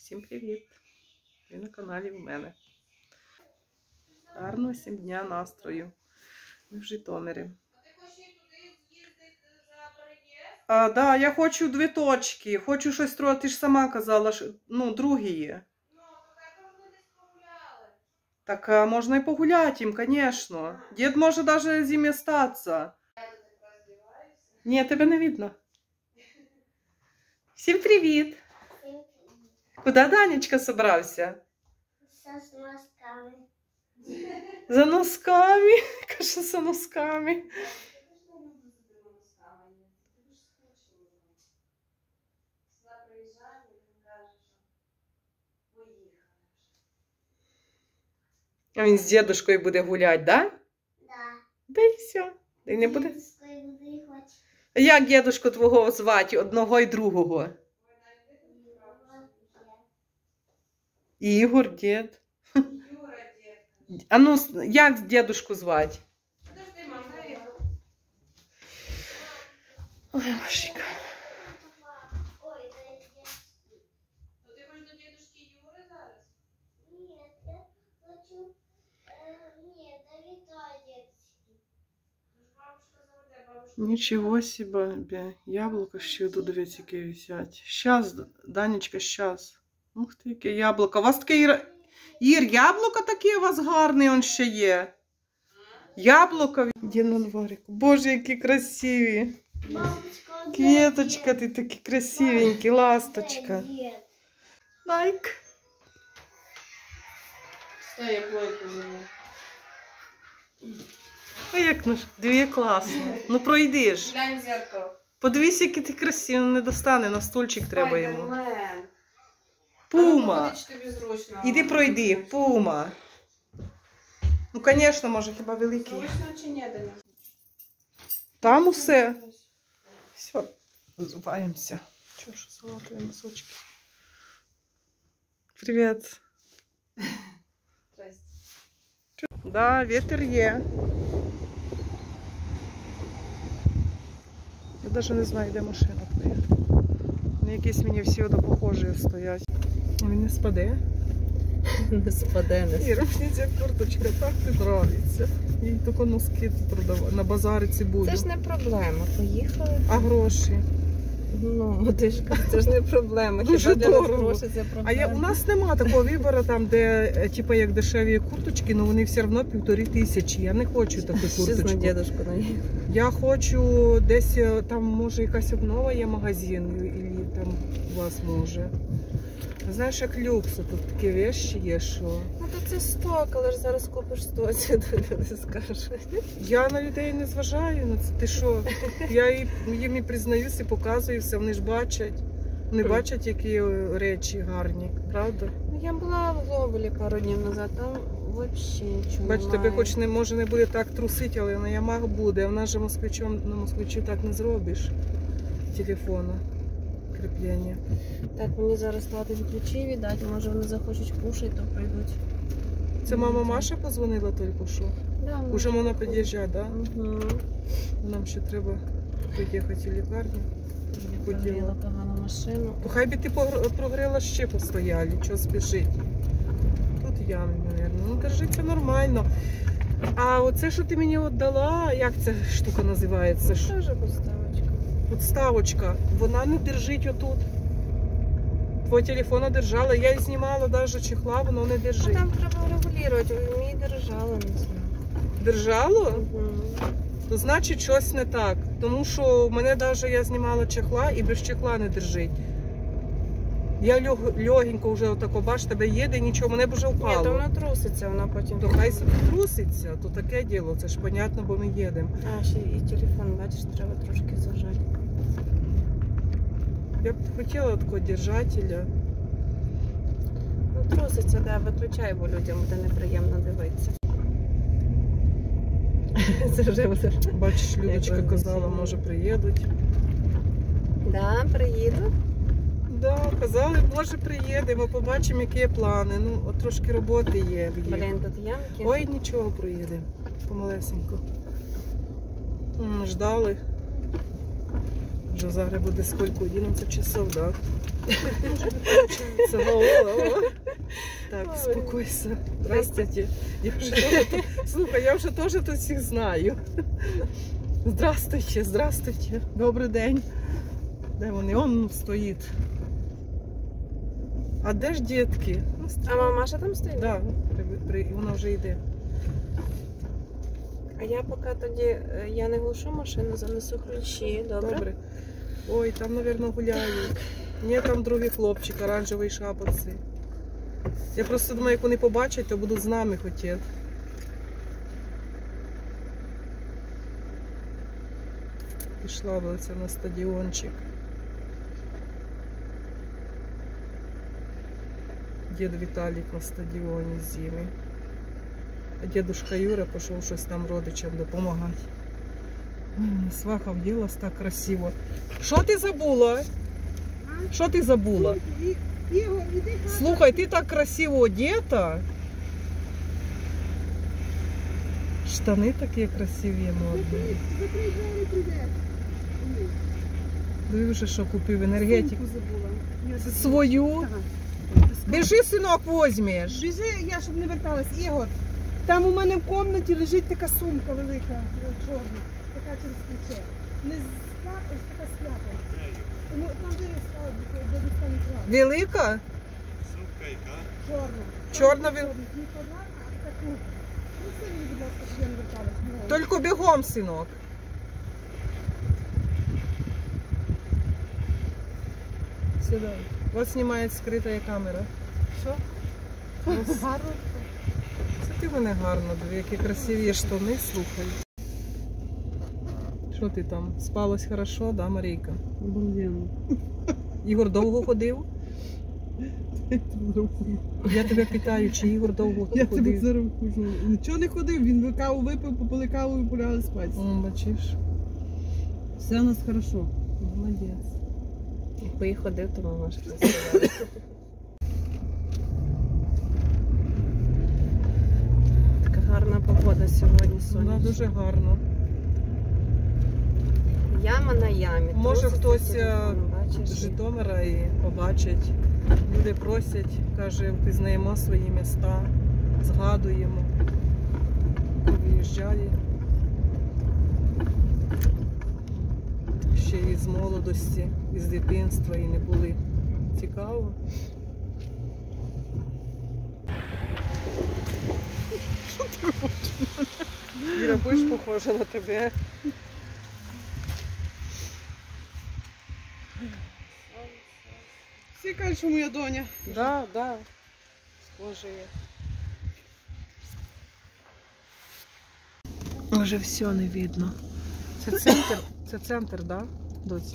Всім привіт! Ви на каналі у мене. Гарного 7 дня настрою. Ми в Житомирі. А ти хочеш туди з'їздити за переїзд? Да, я хочу 2 точки. Хочу щось трохи. Ти ж сама казала, що другі є. Ну, так вони десь погуляли. Так можна і погуляти їм, звісно. Дід може навіть з ними статися. Я тут так роздіваюся. Ні, тебе не видно. Всім привіт! Куди Данечка собрався? С носками. За носками. Каже, за носками. Ти ж не любиш з тими носками. Ти ж скучила. Сюди приїжджаємо, і він каже, що поїхали вже. А він з дідушкою буде гуляти, да? Да. Да і все. І не буде. Буду хоть. Як дідушку твого звати, одного і другого? Ігор, дід. Юра, дід. А ну, як дідушку звати? Подожди, мам, дай я. Ой, Машенька. Ой, да я... То ти хочеш до дідушки Юри зараз? Нет, я хочу... Нет, да Витай детский. Ну ж бабушка заведе, бабушка. Нічого себе. Яблука ще тут які висять. Щас, Данечка, щас. Ух ти, яке яблуко. У вас таке, Ір, яблуко таке у вас гарне, он ще є. Яблуко. Є на дворику. Боже, які красиві. Мамочка, Квіточка, ти такі красивенькі, ласточка. Лайк. Стой, я плойку візьму. А як наш? Дві класно. Ну пройдиш. Глянь в зеркало. Подивись, який ти красивий, не достане, на стульчик треба йому. Спайдермен. Пума. Ходить, що тобі зручно. Іди пройди, пума. Ну, звісно, може, хіба великий. Зручно чи ні, Даня? Там усе. Все, взуваємося. Чого ж салатові носочки? Привіт. Здрасте. Да, вітер є. Я навіть не знаю, де машина твоя. Вони якісь мені всі похожі стоять. Він не спаде. Не спаде, не Іра, мені ця курточка так не подобається. Їй тільки носки продавати, на базарі цибулю. Це ж не проблема, поїхали. А гроші? Ну, ти ж кажеш, це ж не проблема. Дуже Хіба для нас дорого. гроші це проблема? У нас нема такого вибору, там, де типу, як дешеві курточки, але вони все одно 1500. Я не хочу таку Щось на курточку. дедушку наїхав. Я хочу десь, там може якась обнова є магазин, і там у вас може. Знаєш, як люкс, тут такі речі є, що... Ну то це 100, коли ж зараз купиш 100, це люди скажуть. Я на людей не зважаю на це. Ти що? Я їм і признаюся, і показую все, вони ж бачать. Вони бачать, які речі гарні, правда? Ну я була в Глобулі пару днів назад, там взагалі нічого Бач, немає. тебе хоч не може не буде так трусити, але на Ямах буде. А в нас же на москвичу так не зробиш. Телефона. Кріплення. Так, мені зараз тати ключі віддати, може вони захочуть кушати, то прийдуть. Це мама Маша позвонила тільки що? Да, Уже можна під'їжджати, так? Да? Угу. Нам ще треба поїхати в лікарню. Прогріла погану машину. То хай би ти прогрела ще постояли, чого спішить. Тут ями, мабуть. Ну, держиться нормально. А оце, що ти мені віддала, як ця штука називається? Що вже поставочка? Подставочка, вона не держить отут. Твого телефона держала, я її знімала навіть чехла, воно не А держить. там треба регулювати, мені держала, не знаю. Держало? Угу. То значить щось не так. Тому що в мене навіть я знімала чехла і без чехла не держить. Я легенько вже отако, бач, тебе їде, нічого, мене б вже Ні, впало. то вона труситься, вона потім. То хай собі труситься, то таке діло, це ж понятно, бо ми їдемо. А, ще і телефон, бачиш, треба трошки зажати. Я б хотіла такого держателя. Ну, труситься, да, виключай, бо людям буде неприємно дивитися. Це вже буде. Бачиш, Людочка казала, може приїдуть. Да, приїду. Да, казали, може приїдемо, побачимо, які є плани. Ну, от трошки роботи є. в їх. Блін, тут ямки. Ой, нічого, приїдемо. Помалесенько. Ждали. Вже зараз буде скільки? 11 часов, так? Да? Так, успокойся. Здравствуйте. Слухай, я вже теж тут всіх знаю. Здравствуйте, здравствуйте. Добрий день. Де вони? Он стоїть. А де ж дітки? А мамаша там стоїть? Так, да, вона вже йде. А я поки тоді, я не глушу машину, занесу ключі, добре? Добре. Ой, там, мабуть, гуляють. Ні, там другий хлопчик, оранжевий шапочці. Я просто думаю, як вони побачать, то будуть з нами хотіти. Пішла вулиця на стадіончик. Дід Віталік на стадіоні зимі. А дедушка Юра пішов щось там родичам допомагати. Ой, мене сваха вділась так красиво. Що ти забула? Що ти забула? Слухай, ти так красиво одета. Штани такі красиві, модні. Диви вже, що купив, енергетик. Свою. Біжи, синок, возьмеш. Біжи, я щоб не верталась. Ігор, там у мене в кімнаті лежить така сумка велика, чорна, така через плече. Не ось така свята. Там де я стала, де ви стануть клас. Велика? Чорна. Чорна Не квадратна, а така кругла. Ну все мені, будь ласка, щоб я не верталась. Тільки бігом, синок. Сюди. Ось знімає скрита камера. Що? Гарно. Це ти мене гарно, диви, які красиві штани, слухай. Що ти там? Спалось хорошо, да, Марійка? Обалденно. Ігор довго ходив? Я тебе питаю, чи Ігор довго Я тебе ходив? зараз кажу. Нічого не ходив, він каву випив, попили каву і полягали спати. О, бачиш? Все у нас хорошо. Молодець. Якби і ходив, то мамаша не сказала. Така гарна погода сьогодні, Вона сонячна. дуже гарно. Яма на ямі. Може, Труситься хтось, телефон, бачиш? З Житомира і побачить. Люди просять, каже, впізнаємо свої міста, згадуємо. Виїжджає. Ще із молодості, із дитинства і не були. Цікаво. Що ти хочеш? Іра, будеш похожа на тебе? Всі кажуть, що моя доня. Да, да. Схоже є. Вже все не видно. Це центр, да, доці?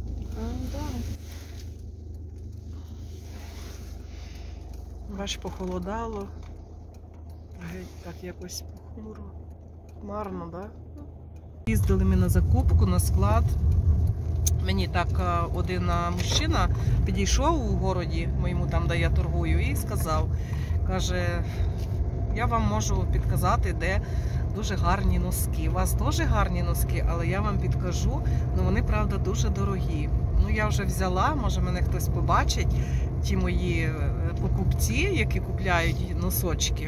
Бач, похолодало. Геть так якось похмуро. Марно, да? Їздили ми на закупку, на склад. Мені так один мужчина підійшов у городі, моєму там, де я торгую, і сказав, каже, я вам можу підказати, де дуже гарні носки. У вас теж гарні носки, але я вам підкажу, ну вони, правда, дуже дорогі. Ну, я вже взяла, може мене хтось побачить, ті мої покупці, які купляють носочки.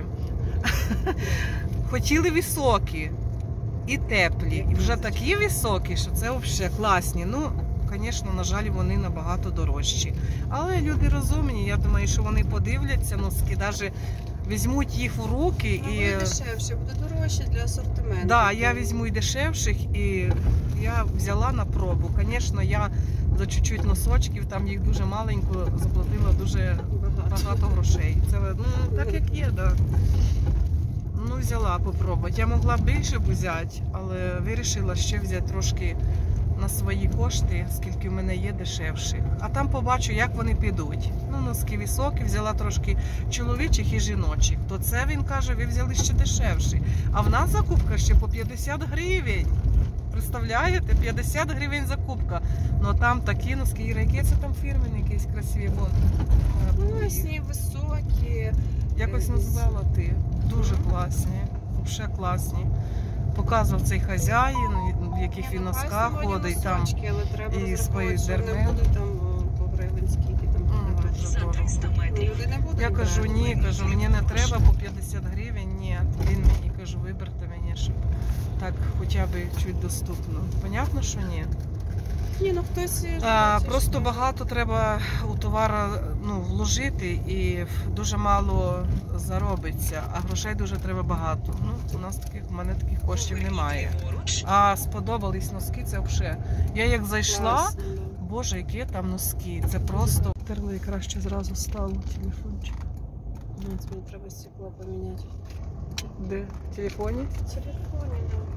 Хотіли високі і теплі, і вже такі високі, що це взагалі класні. Ну, звісно, на жаль, вони набагато дорожчі. Але люди розумні, я думаю, що вони подивляться носки, навіть візьмуть їх в руки і... Буде дешевше, буде дорожче для асортименту. Так, да, я візьму і дешевших, і я взяла на пробу. Звісно, я за чуть-чуть носочків, там їх дуже маленько, заплатила дуже багато грошей. Це, ну, так як є, так. Да. Ну, взяла попробувати. Я могла більше б взяти, але вирішила ще взяти трошки на свої кошти, скільки в мене є дешевших. А там побачу, як вони підуть. Ну, носки високі, взяла трошки чоловічих і жіночих. То це, він каже, ви взяли ще дешевші. А в нас закупка ще по 50 гривень. Представляєте? 50 гривень закупка. Ну там такі носки, які це там фірмені, якісь красиві. Класні, високі. Якось назвала ти. Дуже класні. Взагалі класні. Показував цей хазяїн. в яких він носках ходить, там носочки, але треба і розраховувати, що спайдермен. не буде там по гривень, скільки там буде. дуже дорого. Люди не будуть Я кажу, брати. ні, кажу, мені не треба по 50 гривень, ні. Він мені, кажу, виберте мені, щоб так хоча б чуть доступно. Понятно, що ні? Ні, ну хтось... бачиш, Просто багато треба у товар вложити і дуже мало заробиться, а грошей дуже треба багато. У мене таких коштів немає. А сподобались носки, це взагалі. Я як зайшла, класно, да. боже, які там носки, це просто... Терли краще зразу стало телефончик. Ну, мені треба стекло поміняти. Де? В телефоні? В телефоні, да.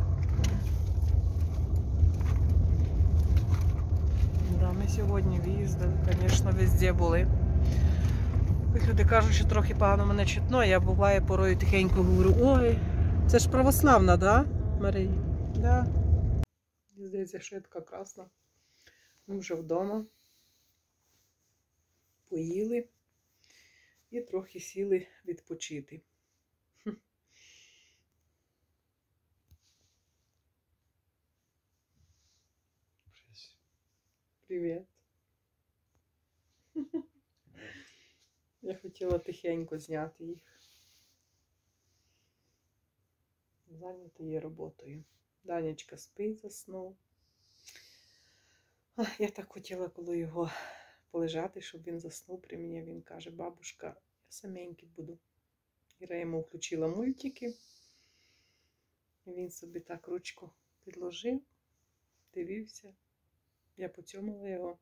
Да, ми сьогодні виїздили, звісно, везде були. Люди кажуть, що трохи погано мене чутно, я буває порою тихенько говорю, ой, це ж православна, да, Марія? Да. Мені здається, що я така красна. Ми вже вдома. Поїли і трохи сіли відпочити. Привіт. Я хотіла тихенько зняти їх. Зайнята є роботою. Данечка спить, заснув. Я так хотіла, коли його полежати, щоб він заснув при мені. Він каже, бабушка, я саменький буду. Іра йому включила мультики. І він собі так ручку підложив, дивився. Я поцьомила його.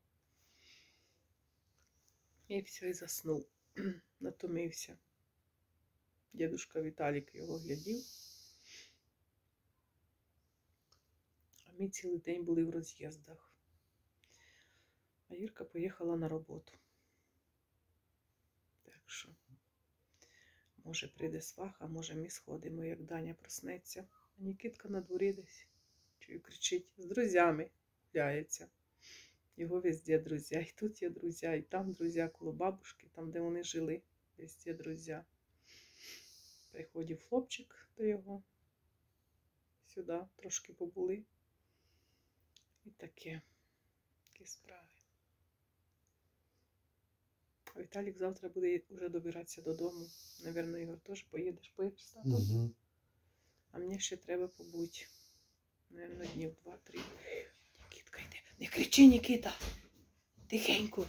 І все, і заснув. Натомився. Дідушка Віталік його глядів. А ми цілий день були в роз'їздах. А Ірка поїхала на роботу. Так що, може прийде свах, а може ми сходимо, як Даня проснеться. А Нікітка на дворі десь. Чую, кричить, з друзями гуляється. Його везде друзі. І тут є друзі, і там друзі, коло бабушки, там, де вони жили. Везде друзі. Приходив хлопчик до його. Сюди трошки побули. І такі справи. А Віталік завтра буде вже добиратися додому. Навірно, Ігор теж поїдеш з татом. Угу. А мені ще треба побути. Навірно, днів 2-3. Нікітка йде. Не кричи, Нікіта. Тихенько.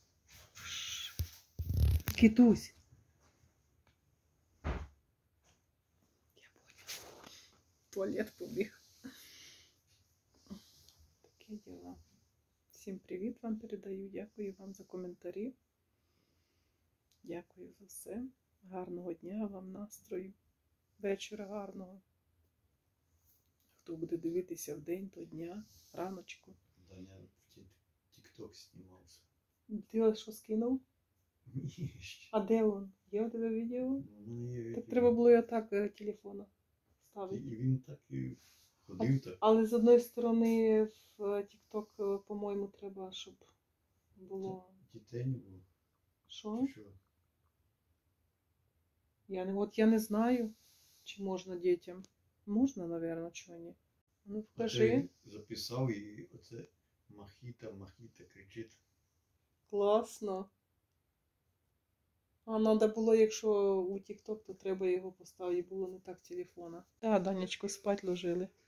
Кітусь. Я поняла. Туалет побіг. Таке діло. Всім привіт вам передаю. Дякую вам за коментарі. Дякую за все. Гарного дня вам, настрою. Вечора гарного. Хто буде дивитися вдень, то дня, раночку. Даня в ТикТок знімався. Ти що скинув? Ні, ще. А де він? Є у тебе відео? Ну, в мене є Так відео. треба було і так телефона ставити. І він так і ходив так. Але з одної сторони в TikTok, по-моєму, треба, щоб було... Дітей не було. Що? Що? Я не знаю, чи можна дітям. Можна, мабуть, чого ні. Ну, покажи. Оце записав і оце махіта кричить. Класно. А треба було, якщо у TikTok, то треба його поставити, було не так телефона. Так, Данечку спать ложили.